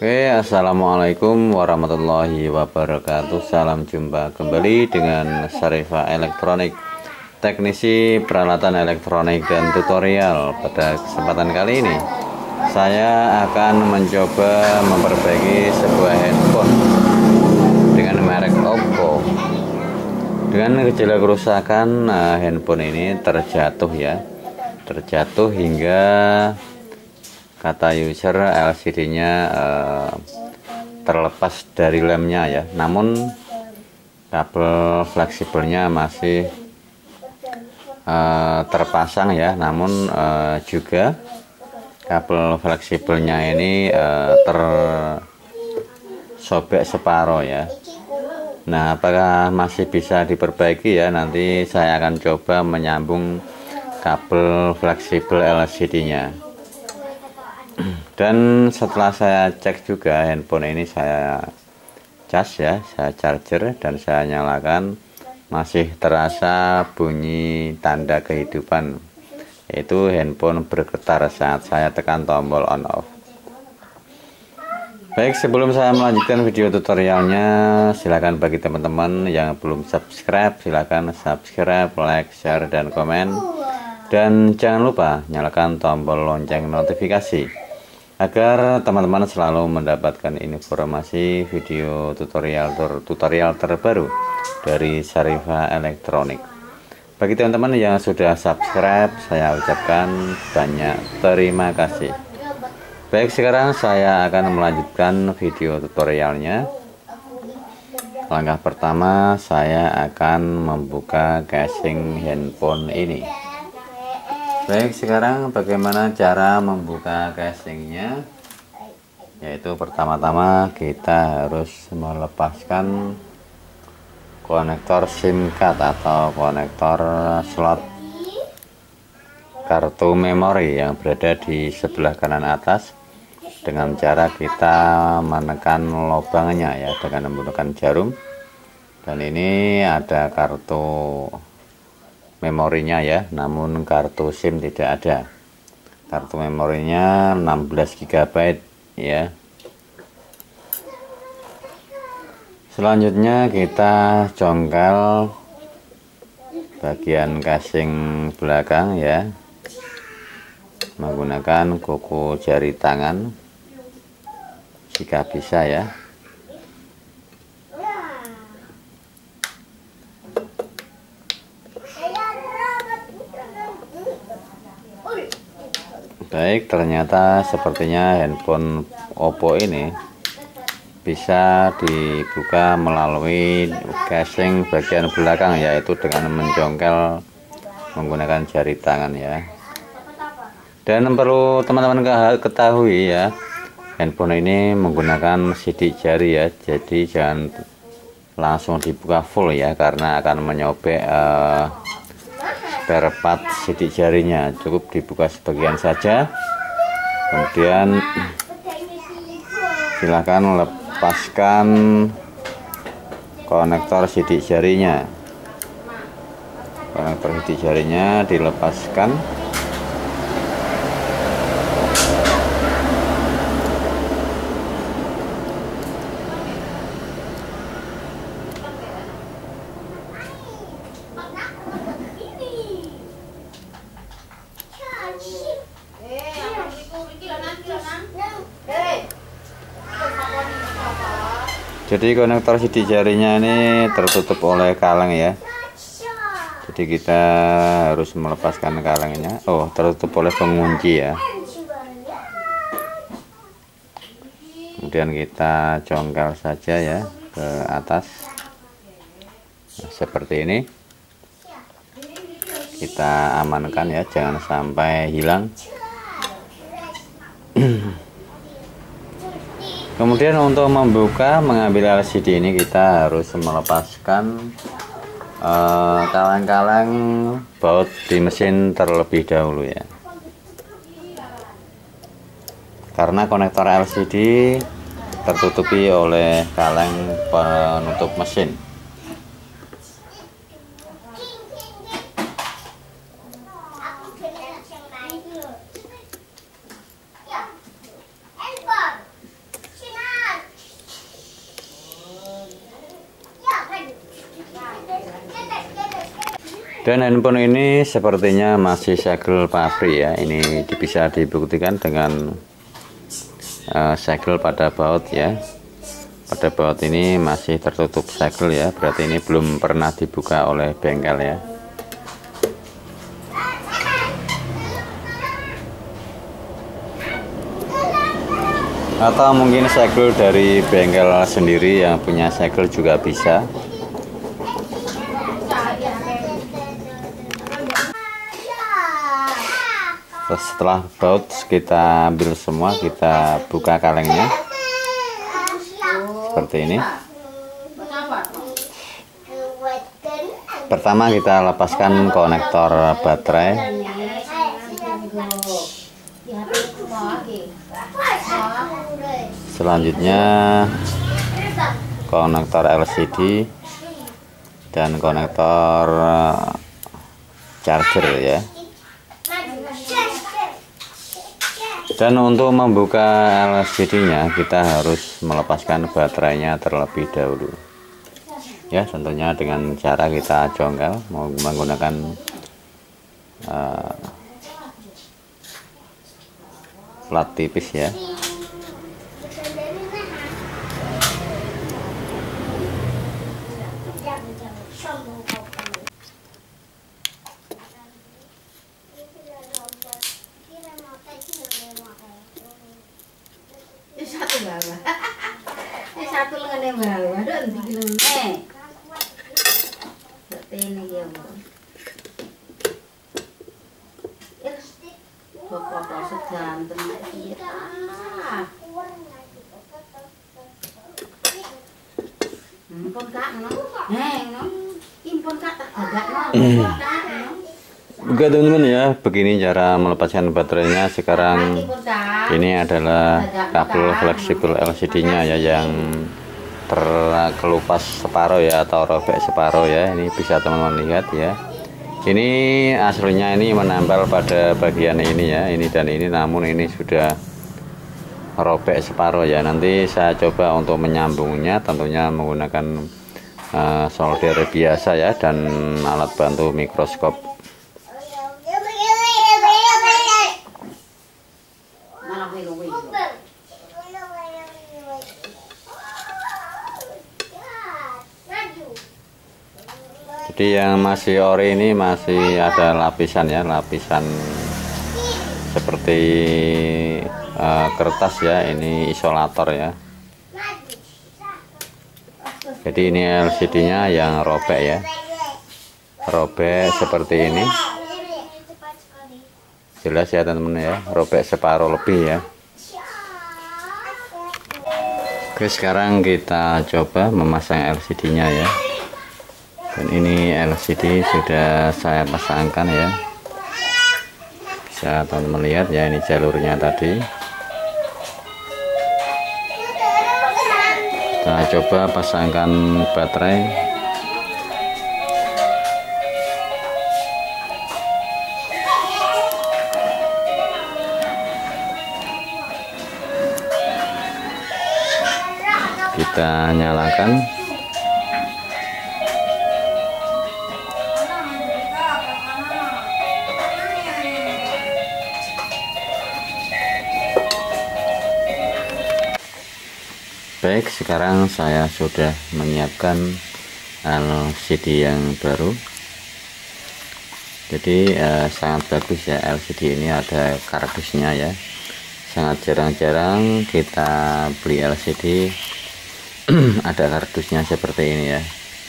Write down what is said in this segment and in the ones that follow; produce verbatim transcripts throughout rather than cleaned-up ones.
Oke, assalamualaikum warahmatullahi wabarakatuh. Salam jumpa kembali dengan Syarifah Elektronik, teknisi peralatan elektronik dan tutorial. Pada kesempatan kali ini saya akan mencoba memperbaiki sebuah handphone dengan merek Oppo. Dengan gejala kerusakan, nah, handphone ini terjatuh ya, terjatuh hingga kata user L C D-nya uh, terlepas dari lemnya ya. Namun kabel fleksibelnya masih uh, terpasang ya. Namun uh, juga kabel fleksibelnya ini uh, tersobek separuh ya. Nah, apakah masih bisa diperbaiki ya? Nanti saya akan coba menyambung kabel fleksibel L C D-nya. Dan setelah saya cek juga handphone ini, saya cas ya, saya charger dan saya nyalakan, masih terasa bunyi tanda kehidupan, yaitu handphone bergetar saat saya tekan tombol on off. Baik, sebelum saya melanjutkan video tutorialnya, silakan bagi teman-teman yang belum subscribe, silakan subscribe, like, share, dan komen. Dan jangan lupa nyalakan tombol lonceng notifikasi agar teman-teman selalu mendapatkan informasi video tutorial ter tutorial terbaru dari Syarifah Elektronik. Bagi teman-teman yang sudah subscribe, saya ucapkan banyak terima kasih. Baik, sekarang saya akan melanjutkan video tutorialnya. Langkah pertama, saya akan membuka casing handphone ini. Baik, sekarang bagaimana cara membuka casingnya? Yaitu pertama-tama kita harus melepaskan konektor SIM card atau konektor slot kartu memori yang berada di sebelah kanan atas, dengan cara kita menekan lubangnya ya dengan menggunakan jarum. Dan ini ada kartu memorinya ya, namun kartu SIM tidak ada. Kartu memorinya enam belas giga byte ya. Selanjutnya kita congkel bagian casing belakang ya, menggunakan kuku jari tangan jika bisa ya. Baik, ternyata sepertinya handphone Oppo ini bisa dibuka melalui casing bagian belakang, yaitu dengan mencongkel menggunakan jari tangan ya. Dan perlu teman-teman ketahui ya, handphone ini menggunakan sidik jari ya, jadi jangan langsung dibuka full ya, karena akan menyobek uh, spare part sidik jarinya. Cukup dibuka sebagian saja, kemudian silakan lepaskan konektor sidik jarinya. Konektor sidik jarinya dilepaskan. Jadi konektor sidik jarinya ini tertutup oleh kaleng ya. Jadi kita harus melepaskan kalengnya. Oh, tertutup oleh pengunci ya. Kemudian kita congkel saja ya ke atas. Nah, seperti ini. Kita amankan ya, jangan sampai hilang. Kemudian untuk membuka mengambil L C D ini, kita harus melepaskan kaleng-kaleng uh, baut di mesin terlebih dahulu ya, karena konektor L C D tertutupi oleh kaleng penutup mesin. Dan handphone ini sepertinya masih segel pabrik ya. Ini bisa dibuktikan dengan uh, segel pada baut ya. Pada baut ini masih tertutup segel ya. Berarti ini belum pernah dibuka oleh bengkel ya. Atau mungkin segel dari bengkel sendiri yang punya segel juga bisa. Terus setelah baut kita ambil semua, kita buka kalengnya seperti ini. Pertama kita lepaskan konektor baterai. Selanjutnya konektor L C D dan konektor charger ya. Dan untuk membuka L C D-nya kita harus melepaskan baterainya terlebih dahulu. Ya, tentunya dengan cara kita jongkel menggunakan uh, plat tipis ya. Satu bawah, ini satu lengan bawah, ada nanti lengan. Ini ya bu. Bapak seganten kita. Impon kak no, neng no, impon kak tak agak no. Oke teman-teman ya, begini cara melepaskan baterainya. Sekarang ini adalah kabel fleksibel L C D-nya ya, yang terkelupas separuh ya, atau robek separuh ya. Ini bisa teman-teman lihat ya. Ini aslinya ini menempel pada bagian ini ya, ini dan ini, namun ini sudah robek separuh ya. Nanti saya coba untuk menyambungnya, tentunya menggunakan uh, solder biasa ya, dan alat bantu mikroskop. Jadi yang masih ori ini masih ada lapisan ya, lapisan seperti uh, kertas ya, ini isolator ya. Jadi ini L C D-nya yang robek ya, robek seperti ini. Jelas ya teman-teman ya, robek separuh lebih ya. Oke, sekarang kita coba memasang L C D-nya ya. Dan ini L C D sudah saya pasangkan ya. Bisa teman-teman lihat ya, ini jalurnya tadi. Kita coba pasangkan baterai. Kita nyalakan. Baik, sekarang saya sudah menyiapkan L C D yang baru. Jadi eh, sangat bagus ya, L C D ini ada kardusnya ya. Sangat jarang-jarang kita beli L C D ada kardusnya seperti ini ya.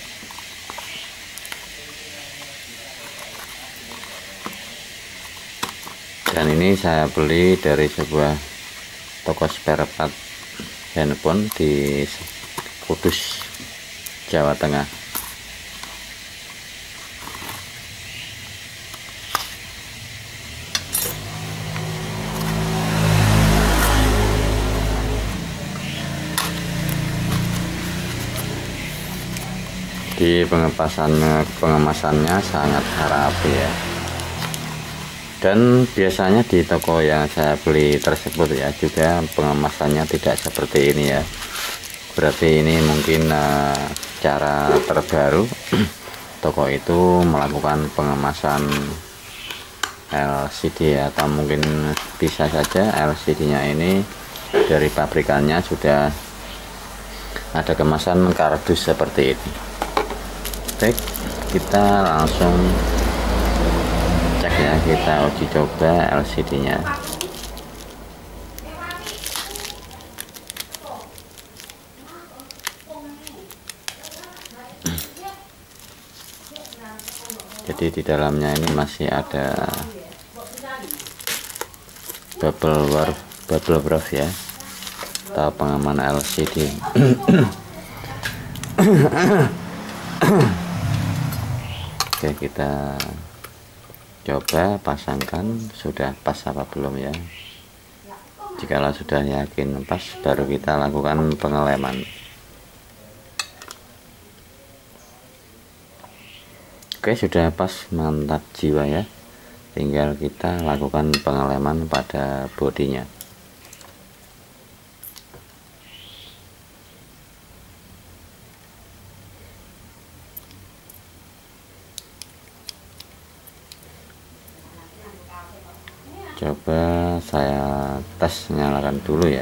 Dan ini saya beli dari sebuah toko spare part handphone di Kudus, Jawa Tengah. Di pengemasan pengemasannya sangat rapi ya. Dan biasanya di toko yang saya beli tersebut ya juga pengemasannya tidak seperti ini ya. Berarti ini mungkin uh, cara terbaru toko itu melakukan pengemasan L C D, atau mungkin bisa saja L C D-nya ini dari pabrikannya sudah ada kemasan kardus seperti ini. Baik, kita langsung cek ya, kita uji coba L C D-nya. Jadi di dalamnya ini masih ada bubble wrap, bubble wrap ya, atau pengaman L C D. Oke, kita coba pasangkan sudah pas apa belum ya. Jikalau sudah yakin pas, baru kita lakukan pengeleman. Oke, sudah pas, mantap jiwa ya. Tinggal kita lakukan pengeleman pada bodinya. Coba saya tes, nyalakan dulu ya.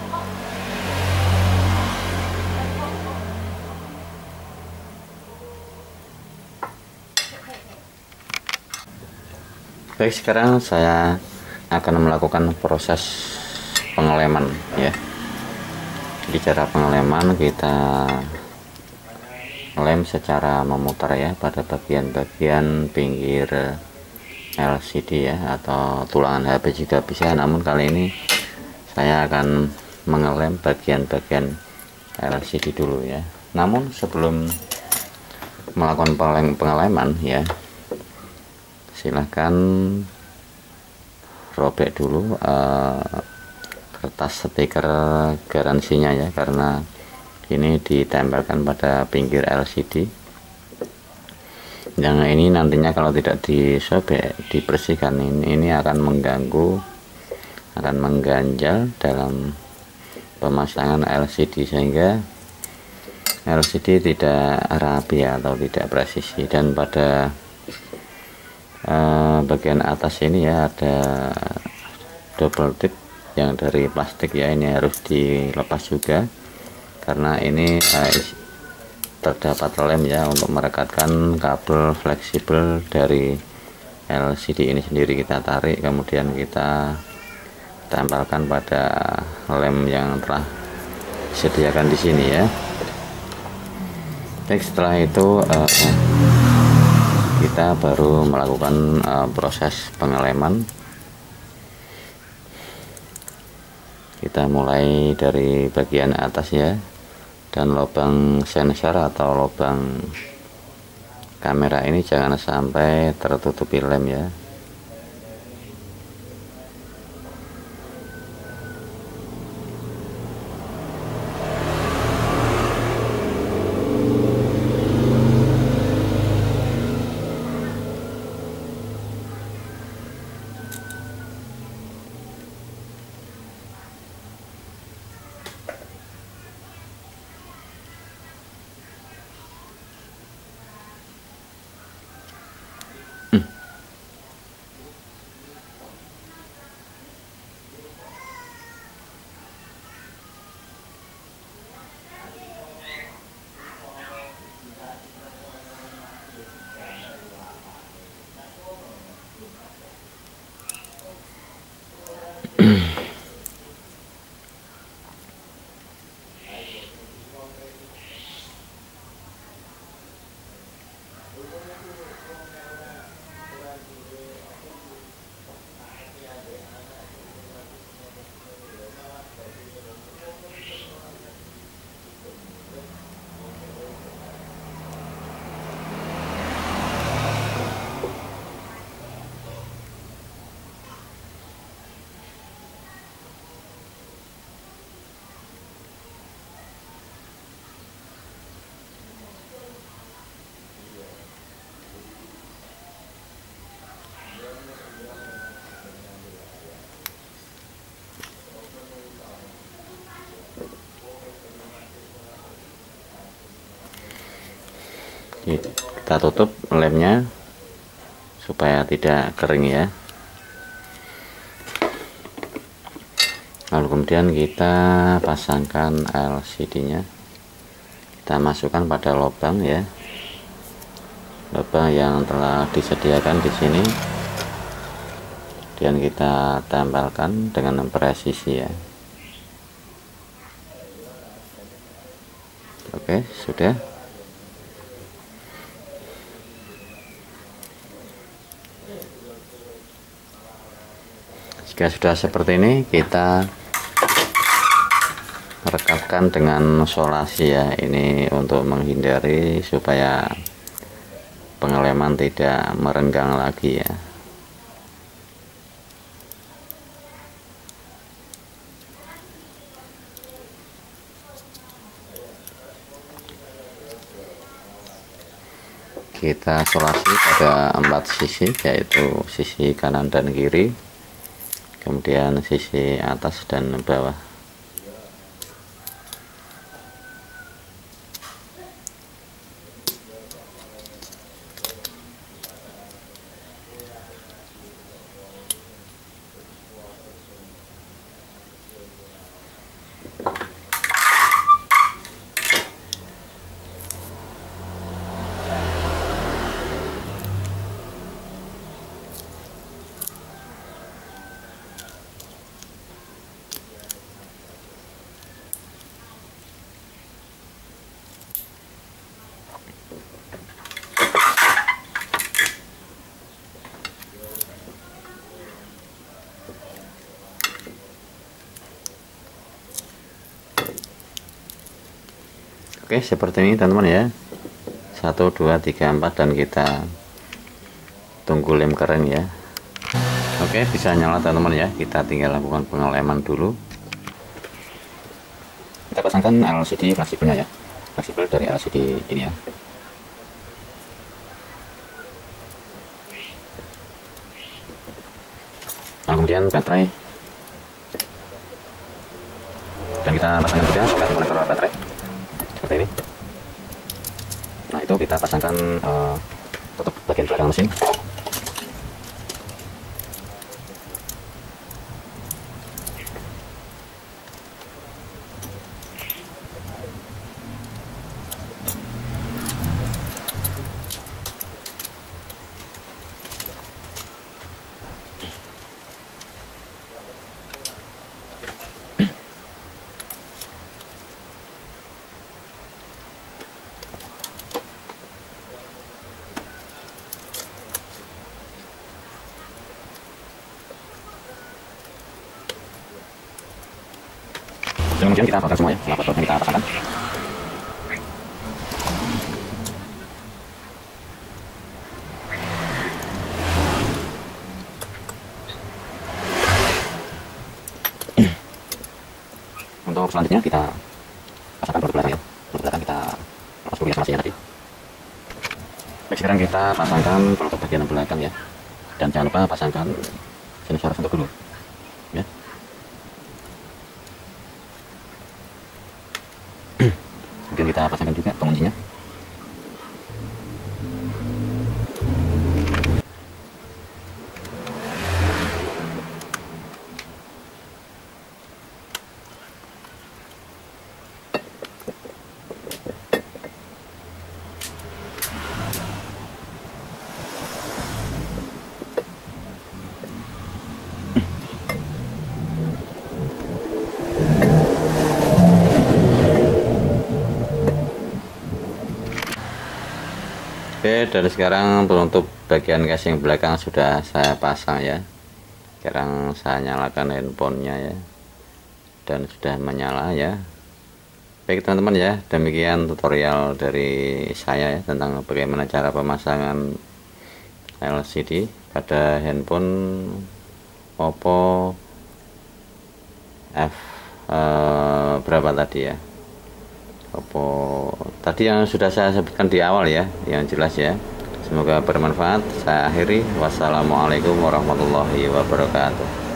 Baik, sekarang saya akan melakukan proses pengeleman ya. Di cara pengeleman kita lem secara memutar ya pada bagian-bagian pinggir L C D ya, atau tulangan H P juga bisa. Namun kali ini saya akan mengelem bagian-bagian L C D dulu ya. Namun sebelum melakukan pengeleman ya, silahkan robek dulu uh, kertas stiker garansinya ya, karena ini ditempelkan pada pinggir L C D. Yang ini nantinya kalau tidak disobek, dibersihkan, ini, ini akan mengganggu, akan mengganjal dalam pemasangan L C D, sehingga L C D tidak rapi atau tidak presisi. Dan pada Uh, bagian atas ini ya ada double tip yang dari plastik ya, ini harus dilepas juga karena ini uh, terdapat lem ya untuk merekatkan kabel fleksibel dari L C D ini sendiri. Kita tarik, kemudian kita tempelkan pada lem yang telah disediakan di sini ya. Baik, setelah itu uh, kita baru melakukan uh, proses pengeleman. Kita mulai dari bagian atas ya, dan lubang sensor atau lubang kamera ini jangan sampai tertutupi lem ya. kita tutup lemnya supaya tidak kering ya. Lalu kemudian kita pasangkan L C D nya, kita masukkan pada lubang ya, lubang yang telah disediakan di sini, dan kita tempelkan dengan presisi ya. Oke, sudah. Jika sudah seperti ini, kita rekatkan dengan solasi ya. Ini untuk menghindari supaya pengeleman tidak merenggang lagi ya. Kita solasi pada empat sisi, yaitu sisi kanan dan kiri, kemudian sisi atas dan bawah. Oke, seperti ini teman-teman ya. Satu, dua, tiga, empat, dan kita tunggu lem kering ya. Oke, bisa nyala teman-teman ya. Kita tinggal lakukan pengeleman dulu. Kita pasangkan L C D fleksibelnya ya, fleksibel dari L C D ini ya. Lalu kemudian baterai, dan kita pasangkan juga soket konektor baterai seperti ini. Nah, itu kita pasangkan uh, tutup bagian belakang mesin. Dan kemudian kita pasang semua ya, setelah botolnya kita pasangkan. Untuk selanjutnya kita pasangkan produk belakang ya. Produk belakang kita lepas dulu ya solasinya tadi. Baik, sekarang kita pasangkan produk bagian belakang ya. Dan jangan lupa pasangkan sensor sentuh dulu ya. Kemudian kita pasangkan juga penguncinya. Oke, dari sekarang penutup bagian casing belakang sudah saya pasang ya. Sekarang saya nyalakan handphonenya ya, dan sudah menyala ya. Baik teman-teman ya, demikian tutorial dari saya ya tentang bagaimana cara pemasangan L C D pada handphone Oppo F eh, berapa tadi ya, Oppo tadi yang sudah saya sebutkan di awal ya, yang jelas ya. Semoga bermanfaat. Saya akhiri, wassalamualaikum warahmatullahi wabarakatuh.